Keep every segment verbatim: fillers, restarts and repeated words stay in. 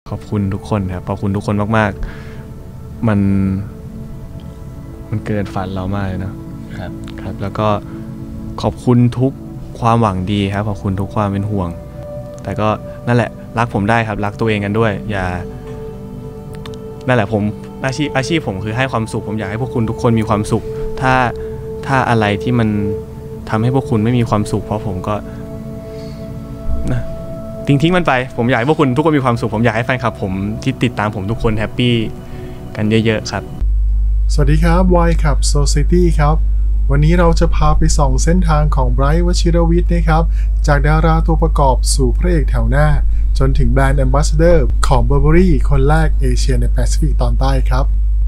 ขอบคุณทุกคนครับขอบคุณทุกคนมากๆมันมันเกินฝันเรามากเลยนะครับครับแล้วก็ขอบคุณทุกความหวังดีครับขอบคุณทุกความเป็นห่วงแต่ก็นั่นแหละรักผมได้ครับรักตัวเองกันด้วยอย่านั่นแหละผมอาชีพอาชีพผมคือให้ความสุขผมอยากให้พวกคุณทุกคนมีความสุขถ้าถ้าอะไรที่มันทำให้พวกคุณไม่มีความสุขเพราะผมก็นะทิ้งทิ้งมันไปผมอยากให้พวกคุณทุกคนมีความสุขผมอยากให้แฟนคลับผมที่ติดตามผมทุกคนแฮปปี้กันเยอะๆครับสวัสดีครับ Y ขับ Society ครับวันนี้เราจะพาไปส่องเส้นทางของไบรท์ วชิรวิทย์นะครับจากดาราตัวประกอบสู่พระเอกแถวหน้าจนถึงแบรนด์ Ambassador ของ Burberry คนแรกเอเชียในแปซิฟิกตอนใต้ครับ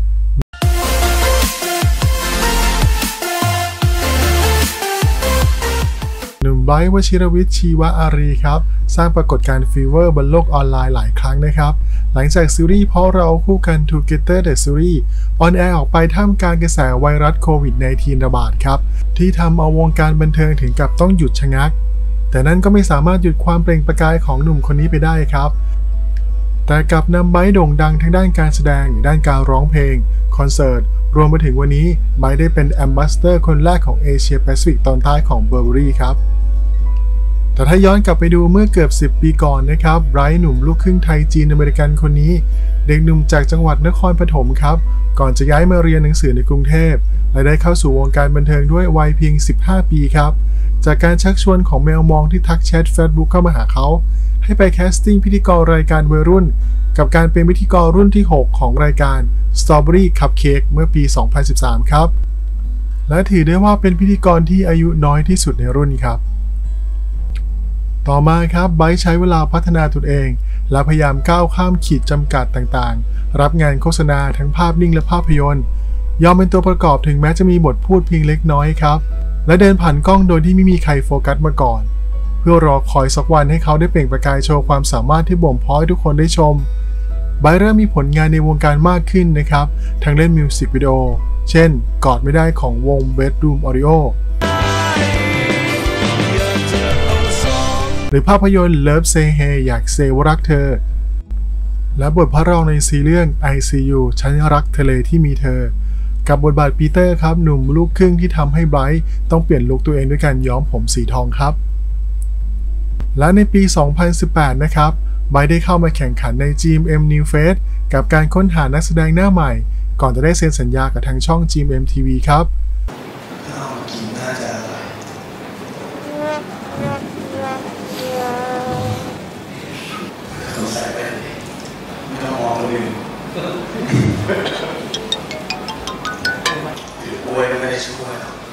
หนุ่มไบรท์ วชิรวิทย์ ชีวอารีครับสร้างปรากฏการณ์ฟีเวอร์บนโลกออนไลน์หลายครั้งนะครับหลังจากซีรีส์เพราะเราคู่กัน Together The Series ออนแอร์ออกไปท่ามกลางกระแสไวรัสโควิด สิบเก้า ระบาดครับที่ทำเอาวงการบันเทิงถึงกับต้องหยุดชะงักแต่นั่นก็ไม่สามารถหยุดความเปล่งประกายของหนุ่มคนนี้ไปได้ครับแต่กลับนำไบรท์โด่งดังทั้งด้านการแสดงด้านการร้องเพลงคอนเสิร์ตรวมไปถึงวันนี้ไบรท์ได้เป็น Ambassador คนแรกของเอเชียแปซิฟิกตอนใต้ของ Burberry ครับแต่ถ้าย้อนกลับไปดูเมื่อเกือบสิบปีก่อนนะครับไบรท์หนุ่มลูกครึ่งไทยจีนอเมริกันคนนี้เด็กหนุ่มจากจังหวัดนครปฐมครับก่อนจะย้ายมาเรียนหนังสือในกรุงเทพและได้เข้าสู่วงการบันเทิงด้วยวัยเพียงสิบห้าปีครับจากการชักชวนของแมวมองที่ทักแชท Facebook เข้ามาหาเขาให้ไปแคสติ้งพิธีกรรายการวัยรุ่นกับการเป็นพิธีกรรุ่นที่หกของรายการ Strawberry Cupcake เมื่อปี สองพันสิบสาม ครับและถือได้ว่าเป็นพิธีกรที่อายุน้อยที่สุดในรุ่นครับต่อมาครับไบรท์ใช้เวลาพัฒนาตนเองและพยายามก้าวข้ามขีดจำกัดต่างๆรับงานโฆษณาทั้งภาพนิ่งและภาพยนตร์ยอมเป็นตัวประกอบถึงแม้จะมีบทพูดเพียงเล็กน้อยครับและเดินผ่านกล้องโดยที่ไม่มีใครโฟกัสมาก่อนเพื่อรอคอยสักวันให้เขาได้เปล่งประกายโชว์ความสามารถที่บ่มเพาะให้ทุกคนได้ชมไบรท์เริ่มมีผลงานในวงการมากขึ้นนะครับทั้งเล่นมิวสิกวิดีโอเช่นกอดไม่ได้ของวง Bedroom Audioหรือภาพยนตร์ Love Say Hey อยากเซว่ารักเธอและบทพระรองในซีรีส์เรื่อง ไอ ซี ยู ฉันรักทะเลที่มีเธอกับบทบาทปีเตอร์ครับหนุ่มลูกครึ่งที่ทำให้ไบรท์ต้องเปลี่ยนลุคตัวเองด้วยการย้อมผมสีทองครับและในปี สองพันสิบแปด นะครับไบรท์ได้เข้ามาแข่งขันใน จี เอ็ม เอ็ม New Face กับการค้นหานักแสดงหน้าใหม่ก่อนจะได้เซ็นสัญญากับทางช่อง จี เอ็ม เอ็ม ที วี ครับโอ้ยไม่ได้ช่วยหรอก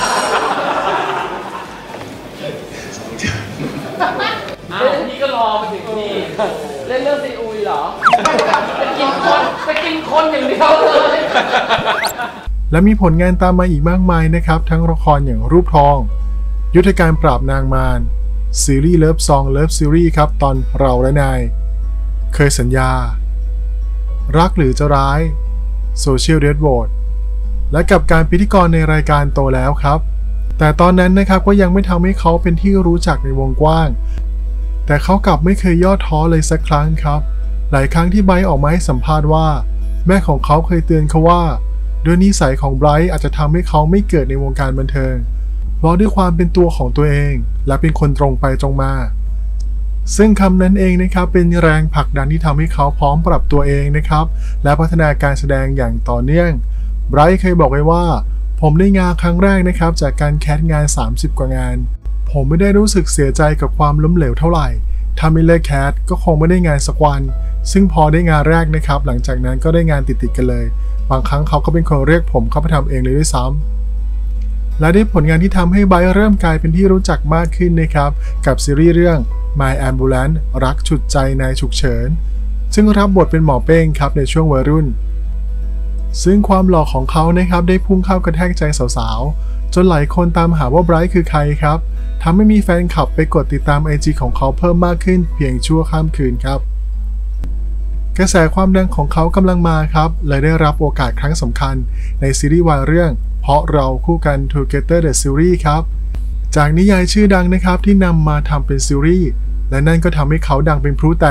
อ้าวพี่ก็รอมาถึงนี่เล่นเรื่องซีอุยเหรอไปกินคนไปกินคนอย่างเดียวเลยและมีผลงานตามมาอีกมากมายนะครับทั้งละครอย่างรูปทองยุทธการปราบนางมารซีรีส์เลิฟซองเลิฟซีรีส์ครับตอนเราและนายเคยสัญญารักหรือจะร้ายโซเชียลเดดโหวตและกับการพิธีกรในรายการโตแล้วครับแต่ตอนนั้นนะครับก็ยังไม่ทำให้เขาเป็นที่รู้จักในวงกว้างแต่เขากลับไม่เคยย่อท้อเลยสักครั้งครับหลายครั้งที่ไบรท์ออกมาให้สัมภาษณ์ว่าแม่ของเขาเคยเตือนเขาว่าด้วยนิสัยของไบรท์อาจจะทำให้เขาไม่เกิดในวงการบันเทิงเพราะด้วยความเป็นตัวของตัวเองและเป็นคนตรงไปตรงมาซึ่งคำนั้นเองนะครับเป็นแรงผลักดันที่ทำให้เขาพร้อมปรับตัวเองนะครับและพัฒนาการแสดงอย่างต่อเนื่องไบรท์เคยบอกไว้ว่าผมได้งานครั้งแรกนะครับจากการแคสงานสามสิบกว่างานผมไม่ได้รู้สึกเสียใจกับความล้มเหลวเท่าไหร่ถ้าไม่เลิกแคสก็คงไม่ได้งานสักวันซึ่งพอได้งานแรกนะครับหลังจากนั้นก็ได้งานติดๆกันเลยบางครั้งเขาก็เป็นคนเรียกผมเข้าไปทำเองเลยด้วยซ้ำและได้ผลงานที่ทำให้ไบรท์เริ่มกลายเป็นที่รู้จักมากขึ้นนะครับกับซีรีส์เรื่อง My Ambulance รักฉุดใจนายฉุกเฉินซึ่งรับบทเป็นหมอเป้งครับในช่วงวัยรุ่นซึ่งความหล่อของเขานะครับได้พุ่งเข้ากระแทกใจสาวๆจนหลายคนตามหาว่าไบรท์คือใครครับทำให้มีแฟนคลับไปกดติดตาม ไอ จี ของเขาเพิ่มมากขึ้นเพียงชั่วข้ามคืนครับกระแสความดังของเขากำลังมาครับเลยได้รับโอกาสครั้งสำคัญในซีรีส์วายเรื่องเพราะเราคู่กัน Together The Series ครับจากนิยายชื่อดังนะครับที่นำมาทำเป็นซีรีส์และนั่นก็ทำให้เขาดังเป็นพลุแตก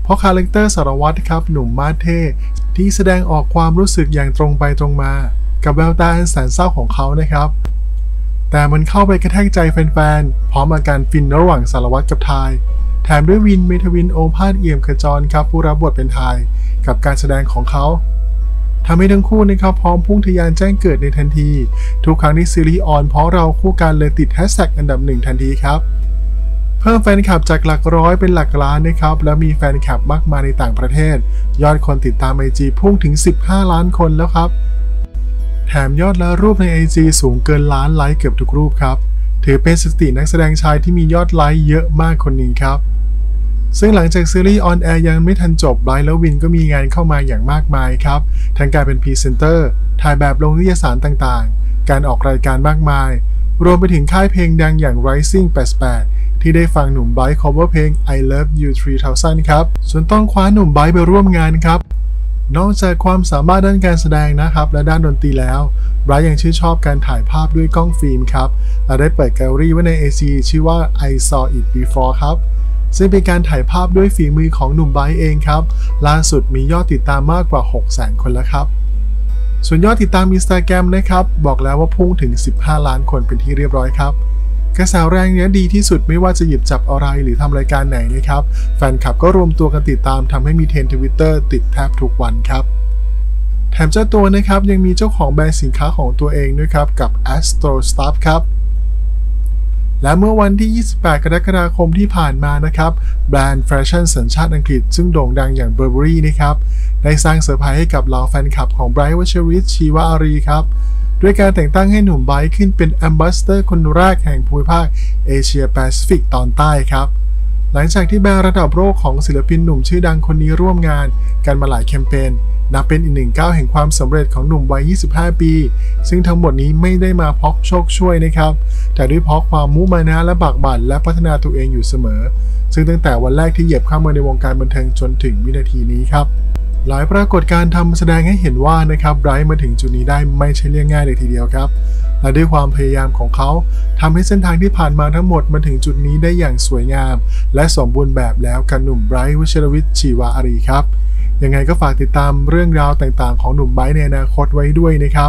เพราะคาแรคเตอร์สารวัตรครับหนุ่มมาสเท่ที่แสดงออกความรู้สึกอย่างตรงไปตรงมากับแววตาอันแสนเศร้าของเขานะครับแต่มันเข้าไปกระแทกใจแฟนๆพร้อมอาการฟินระหว่างสารวัตรกับทายแถมด้วยวินเมทวินโอภาสเอี่ยมขจรครับผู้รับบทเป็นทายกับการแสดงของเขาทำให้ทั้งคู่นะครับพร้อมพุ่งทะยานแจ้งเกิดในทันทีทุกครั้งที่ซีรีส์ออนเพราะเราคู่กันเลยติดแฮชแท็กอันดับหนึ่งทันทีครับเพิ่มแฟนคลับจากหลักร้อยเป็นหลักล้านนะครับแล้วมีแฟนคลับมากมายในต่างประเทศยอดคนติดตาม ไอ จี พุ่งถึงสิบห้าล้านคนแล้วครับแถมยอดและรูปใน ไอ จี สูงเกินล้านไลค์เกือบทุกรูปครับถือเป็นสถิตินักแสดงชายที่มียอดไลค์เยอะมากคนหนึ่งครับซึ่งหลังจากซีรีส์ออนแอร์ยังไม่ทันจบไบรท์และวินก็มีงานเข้ามาอย่างมากมายครับทั้งการเป็นพรีเซนเตอร์ถ่ายแบบลงนิตยสารต่างๆการออกรายการมากมายรวมไปถึงค่ายเพลงดังอย่าง Rising แปดสิบแปดที่ได้ฟังหนุ่มไบรท์ cover เพลง I Love You สามพันครับจนต้องคว้าหนุ่มไบรท์ไปร่วมงานครับนอกจากความสามารถด้านการแสดงนะครับและด้านดนตรีแล้วไบรท์ยังชื่นชอบการถ่ายภาพด้วยกล้องฟิล์มครับและได้เปิดแกลเลอรี่ไว้ใน ไอ จี ชื่อว่า I Saw It Before ครับซึ่งเป็นการถ่ายภาพด้วยฝีมือของหนุ่มไบรท์เองครับล่าสุดมียอดติดตามมากกว่า หกแสน คนแล้วครับส่วนยอดติดตาม Instagram นะครับบอกแล้วว่าพุ่งถึงสิบห้าล้านคนเป็นที่เรียบร้อยครับกระแสแรงนี้ดีที่สุดไม่ว่าจะหยิบจับอะไรหรือทำรายการไหนนะครับแฟนคลับก็รวมตัวกันติดตามทำให้มีเทรนด์ Twitter ติดแทบทุกวันครับแถมเจ้าตัวนะครับยังมีเจ้าของแบรนด์สินค้าของตัวเองด้วยครับกับ Astro Stuff ครับและเมื่อวันที่ยี่สิบแปดกรกฎาคมที่ผ่านมานะครับแบรนด์แฟชั่นสัญชาติอังกฤษซึ่งโด่งดังอย่าง Burberry นะครับได้สร้างเซอร์ไพรส์ให้กับเหล่าแฟนคลับของไบรท์ วัชรวิทย์ ชีวอารีครับด้วยการแต่งตั้งให้หนุ่มไบรท์ขึ้นเป็น Ambassador คนแรกแห่งภูมิภาคเอเชียแปซิฟิกตอนใต้ครับหลังจากที่แบรนด์ระดับโลกของศิลปินหนุ่มชื่อดังคนนี้ร่วมงานกันมาหลายแคมเปญนับเป็นอีกหนึ่งก้าวแห่งความสำเร็จของหนุ่มวัยยี่สิบห้าปีซึ่งทั้งหมดนี้ไม่ได้มาเพราะโชคช่วยนะครับแต่ด้วยเพราะความมุมานะและบากบั่นและพัฒนาตัวเองอยู่เสมอซึ่งตั้งแต่วันแรกที่เหยียบเข้ามาในวงการบันเทิงจนถึงวินาทีนี้ครับหลายปรากฏการณ์ทำแสดงให้เห็นว่านะครับไบรท์มาถึงจุดนี้ได้ไม่ใช่เรื่องง่ายเลยทีเดียวครับและด้วยความพยายามของเขาทำให้เส้นทางที่ผ่านมาทั้งหมดมาถึงจุดนี้ได้อย่างสวยงามและสมบูรณ์แบบแล้วกับหนุ่มไบรท์ วชิรวิทย์ ชีวอารีครับยังไงก็ฝากติดตามเรื่องราวต่างๆของหนุ่มไบรท์ในอนาคตไว้ด้วยนะครับ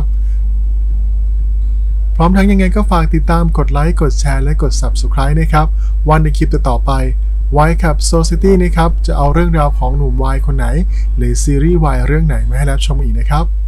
พร้อมทั้งยังไงก็ฝากติดตามกดไลค์กดแชร์และกด ซับสไครบ์ นะครับวันในคลิปต่อไปวายกับ Society นะครับจะเอาเรื่องราวของหนุ่มวายคนไหนหรือซีรีส์วายเรื่องไหนมาให้รับชมอีกนะครับ